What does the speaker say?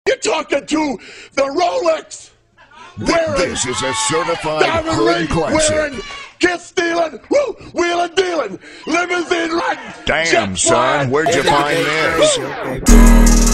You're talking to the Rolex wearing, This is a certified diamond hood ring classic. wearing, kiss stealing, woo, wheeling dealing, limousine riding. Damn, jet son, flying. where'd you find this?